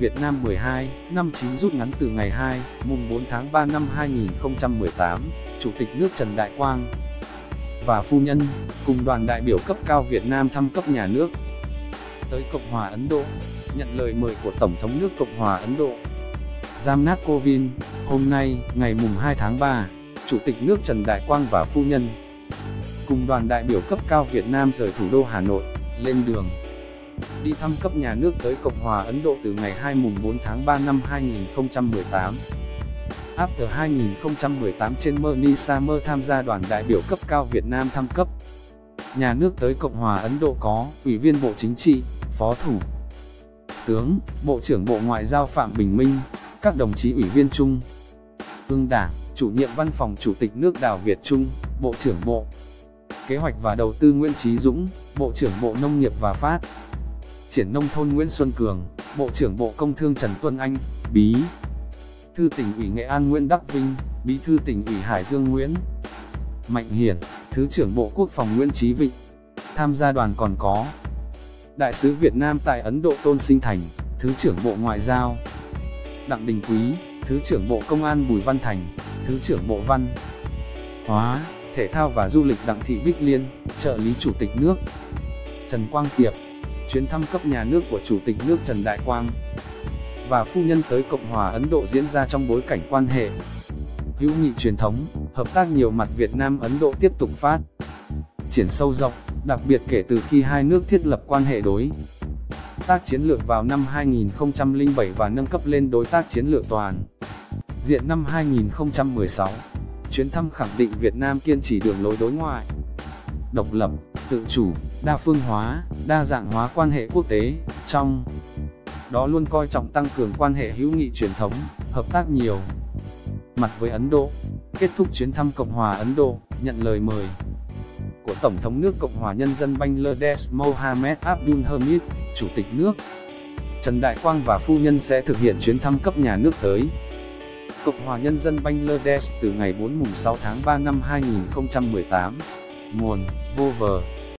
Việt Nam 12, năm 9 rút ngắn từ ngày 2, mùng 4 tháng 3 năm 2018, Chủ tịch nước Trần Đại Quang và phu nhân, cùng đoàn đại biểu cấp cao Việt Nam thăm cấp nhà nước tới Cộng hòa Ấn Độ, nhận lời mời của Tổng thống nước Cộng hòa Ấn Độ, Ramnath Kovind. Hôm nay, ngày mùng 2 tháng 3, Chủ tịch nước Trần Đại Quang và phu nhân, cùng đoàn đại biểu cấp cao Việt Nam rời thủ đô Hà Nội, lên đường đi thăm cấp nhà nước tới Cộng hòa Ấn Độ từ ngày 2 mùng 4 tháng 3 năm 2018. After 2018 trên Bernie Sanders tham gia đoàn đại biểu cấp cao Việt Nam thăm cấp nhà nước tới Cộng hòa Ấn Độ có Ủy viên Bộ Chính trị, Phó Thủ tướng, Bộ trưởng Bộ Ngoại giao Phạm Bình Minh, các đồng chí Ủy viên Trung ương Đảng, Chủ nhiệm Văn phòng Chủ tịch nước Đào Việt Trung, Bộ trưởng Bộ Kế hoạch và Đầu tư Nguyễn Chí Dũng, Bộ trưởng Bộ Nông nghiệp và Phát triển Nông thôn Nguyễn Xuân Cường, Bộ trưởng Bộ Công Thương Trần Tuấn Anh, Bí thư Tỉnh ủy Nghệ An Nguyễn Đắc Vinh, Bí thư Tỉnh ủy Hải Dương Nguyễn Mạnh Hiển, Thứ trưởng Bộ Quốc phòng Nguyễn Chí Vịnh. Tham gia đoàn còn có Đại sứ Việt Nam tại Ấn Độ Tôn Sinh Thành, Thứ trưởng Bộ Ngoại giao Đặng Đình Quý, Thứ trưởng Bộ Công an Bùi Văn Thành, Thứ trưởng Bộ Văn hóa, Thể thao và Du lịch Đặng Thị Bích Liên, trợ lý Chủ tịch nước Trần Quang Tiệp. Chuyến thăm cấp nhà nước của Chủ tịch nước Trần Đại Quang và phu nhân tới Cộng hòa Ấn Độ diễn ra trong bối cảnh quan hệ hữu nghị truyền thống, hợp tác nhiều mặt Việt Nam Ấn Độ tiếp tục phát triển sâu rộng, đặc biệt kể từ khi hai nước thiết lập quan hệ đối tác chiến lược vào năm 2007 và nâng cấp lên đối tác chiến lược toàn diện năm 2016. Chuyến thăm khẳng định Việt Nam kiên trì đường lối đối ngoại độc lập, tự chủ, đa phương hóa, đa dạng hóa quan hệ quốc tế, trong đó luôn coi trọng tăng cường quan hệ hữu nghị truyền thống, hợp tác nhiều mặt với Ấn Độ. Kết thúc chuyến thăm Cộng hòa Ấn Độ, nhận lời mời của Tổng thống nước Cộng hòa Nhân dân Bangladesh Mohammed Abdul Hamid, Chủ tịch nước Trần Đại Quang và phu nhân sẽ thực hiện chuyến thăm cấp nhà nước tới Cộng hòa Nhân dân Bangladesh từ ngày 4 mùng 6 tháng 3 năm 2018. Nguồn: Vover.